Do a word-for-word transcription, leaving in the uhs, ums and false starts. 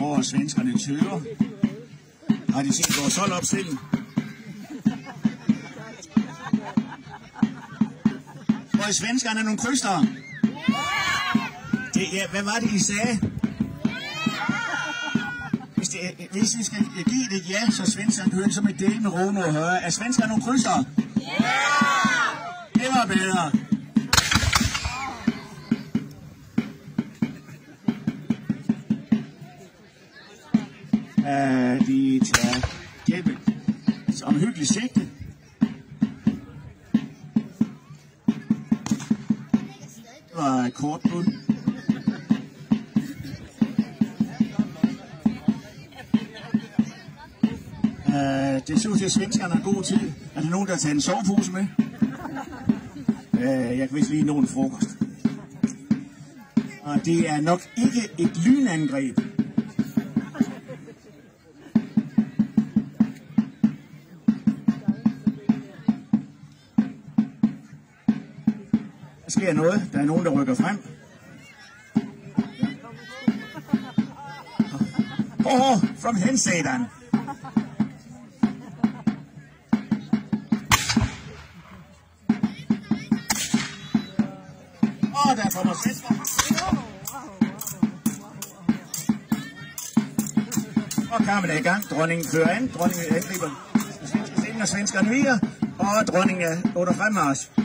for, at svenskerne tøver. Har de set vores holdopstilling? Hvor er svenskerne nogle krystere? Det, ja, hvad var det, I sagde? Hvis, det, hvis I skal give det ja, så svenskerne hører som et del med Rune og høre. Er svenskerne nogle krystere? Det var bedre. Uh, de tager gæppe som hyggelig sigte. Det var et kort bud. Uh, det ser ud til, at svenskerne har god tid. Er der nogen, der har taget en sovepose med? Uh, jeg kan vist lige nå en frokost. Og det er nok ikke et lynangreb. Der sker noget. Der er nogen, der rykker frem. Åh, oh, from hensatan. Åh, oh, der kommer svensker. Og kampen er i gang. Dronningen kører an. Dronningen angriber. Svenskerne viger. Og dronningen er under fremmarch.